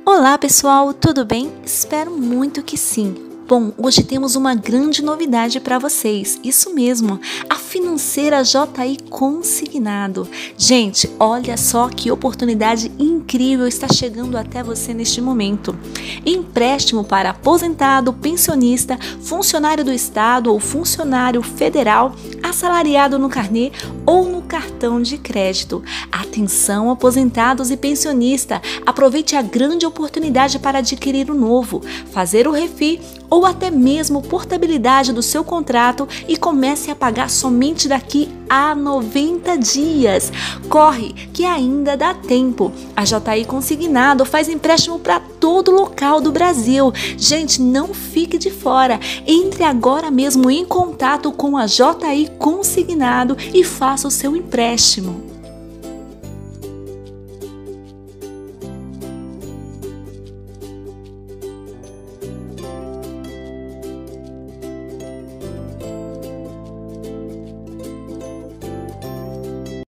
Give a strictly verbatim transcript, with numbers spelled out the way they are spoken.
Olá pessoal, tudo bem? Espero muito que sim. Bom, hoje temos uma grande novidade para vocês, isso mesmo, a Financeira J I Consignado. Gente, olha só que oportunidade incrível está chegando até você neste momento. Empréstimo para aposentado, pensionista, funcionário do Estado ou funcionário federal, assalariado no carnê ou no cartão de crédito. Atenção, aposentados e pensionistas, aproveite a grande oportunidade para adquirir o novo, fazer o refis ou até mesmo portabilidade do seu contrato e comece a pagar somente daqui a noventa dias. Corre, que ainda dá tempo. A J I Consignado faz empréstimo para todo local do Brasil. Gente, não fique de fora. Entre agora mesmo em contato com a J I Consignado e faça o seu empréstimo.